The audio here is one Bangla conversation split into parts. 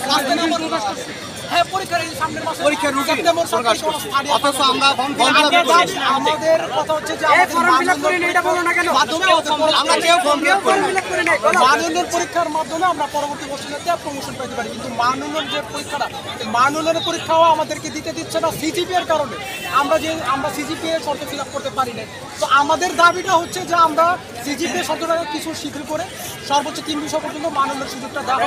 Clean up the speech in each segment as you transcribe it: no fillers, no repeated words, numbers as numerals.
হ্যাঁ পরীক্ষার সামনের মাসে পরীক্ষার রুটিন অথচ আমরা আমাদের কথা হচ্ছে যে আমরা কেউ ফর্ম ফিল আপ করি মাননের পরীক্ষার মাধ্যমে আমরা পরবর্তী বছরেতে প্রমোশন পেতে পারি, কিন্তু মাননের যে পরীক্ষাটা মাননের পরীক্ষাও আমাদেরকে দিতে দিচ্ছে না সিজিপি এর কারণে। আমরা সিজিপি এর শর্ত ফিল আপ করতে পারি না। তো আমাদের দাবিটা হচ্ছে যে আমরা সিজিপি এর শর্তটা কিছু শীঘ্র করে সর্বোচ্চ 3 বিষয় পর্যন্ত মাননের সুযোগটা দেওয়া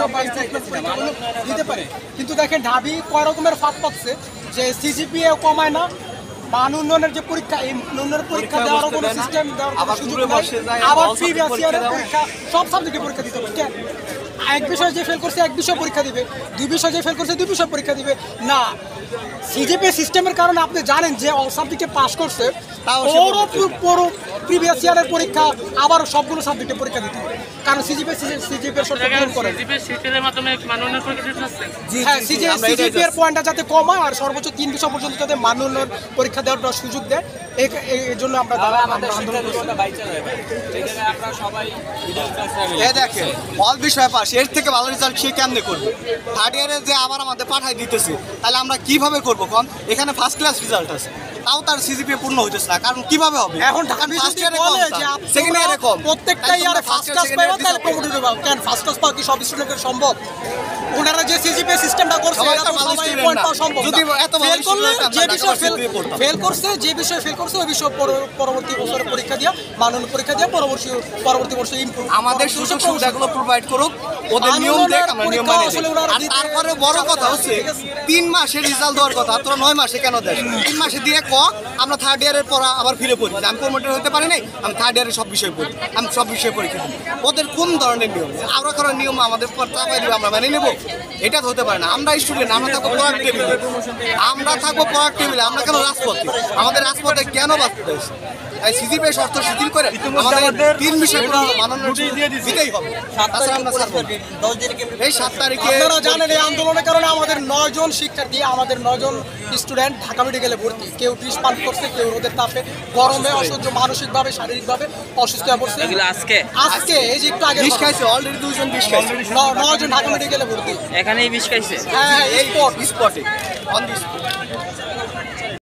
দিতে পারে। কিন্তু দেখেন ঢাবি কয় রকমের ফাঁদ পাচ্ছে যে সিজিপিএ কমায় না, মান উন্নয়নের যে পরীক্ষা এই উন্নয়নের পরীক্ষা দেওয়ার কোনো সিস্টেম দেওয়ার সুযোগ নাই, আবার প্রিভিয়াস ইয়ারের পরীক্ষা সব সাবজেক্টে পরীক্ষা দিতে হবে। কেন এক বিষয় যে ফেল করছে এক বিষয় পরীক্ষা দিবে, 2 বিষয় যে ফেল করছে 2 বিষয় পরীক্ষা দিবে না। সিজিপি সিস্টেমের কারণে আপনি জানেন যে অল সাবজেক্টে পাস করছে পুরো প্রিভিয়াস ইয়ারের পরীক্ষা আবার সবগুলো সাবজেক্টে পরীক্ষা দিতে হবে, কারণ সিজিপি এর শর্ত পূরণ করে। হ্যাঁ সিজিপি এর পয়েন্টটা যাতে কমায় আর সর্বোচ্চ 3 বিষয় পর্যন্ত যাতে মান উন্নয়ন পরীক্ষা দেওয়ার সুযোগ দেয়, এই জন্য আমরা আন্দোলন করছি। দেখেন অল বিষয় পাস এর থেকে ভালো রেজাল্ট সে কেমনে করবে? থার্ড ইয়ারে যে আবার আমাদের পাঠাই দিতেছে, তাহলে আমরা কিভাবে করবো? কম এখানে ফার্স্ট ক্লাস রেজাল্ট আছে, তাও তার সিজিপিএ পূর্ণ হইতেছে না, কারণ কিভাবে হবে? এখন ফার্স্ট ইয়ারে কম, সেকেন্ড ইয়ারে কম, প্রত্যেকটা ইয়ারে ফার্স্ট ক্লাস পাবে তাহলে প্রমোটেড হবে। কেন ফার্স্ট ক্লাস পাওয়া কি সব স্টুডেন্টের সম্ভব? ওনারা যে সিজিপিএ সিস্টেমটা করছে এটা তো সবাই পয়েন্ট পাওয়া সম্ভব না। যদি এত ফেল করলে যে বিষয় ফেল করছে ওই বিষয় পরবর্তী বছরে পরীক্ষা দিয়া মাননীয় পরীক্ষা দিয়া পরবর্তী বছরে ইমপ্রুভ আমাদের সুযোগ সুবিধাগুলো প্রোভাইড করুক, ওদের নিয়ম দেখ, আমরা নিয়ম মানি। আর তারপরে বড় কথা হচ্ছে 3 মাসে রেজাল্ট দেওয়ার কথা, তোরা 9 মাসে কেন দেয়? 3 মাসে দিয়ে আমরা থার্ড ইয়ারের পর আবার ফিরে পড়ি, আমি প্রমোটেড হতে পারি নাই, আমি থার্ড ইয়ারে সব বিষয় পড়ি, আমি সব বিষয়ে পরীক্ষা দিই। ওদের কোন ধরনের নিয়ম? আমরা করার নিয়ম আমাদের পর চাপাই দিবে, আমরা মেনে নেবো? এটা তো হতে পারে না। আমরা স্টুডেন্ট, আমরা থাকবো পড়ার টেবিলে, আমরা কেন রাজপথে? আমাদের রাজপথে কেন বাঁচতে হয়েছে? তাই সিজিপি শর্ত শিথিল করে আমাদের 3 বিষয় মাননীয় দিতেই হবে। এই 7 তারিখে আপনারা জানেন এই আন্দোলনের কারণে আমাদের 9 জন শিক্ষার্থী, আমাদের 9 জন স্টুডেন্ট ঢাকা মেডিকেলে ভর্তি। কেউ বিষ পান করছে, কেউ রোদের তাপে গরমে অসহ্য মানসিকভাবে শারীরিকভাবে অসুস্থ হয়ে পড়ছে। আজকে এই যে একটু আগে বিষ খাইছে, অলরেডি 2 জন বিষ খাইছে, 9 জন ঢাকা মেডিকেলে ভর্তি। এখানেই বিষ খাইছে। হ্যাঁ স্পটে অন দি স্পট।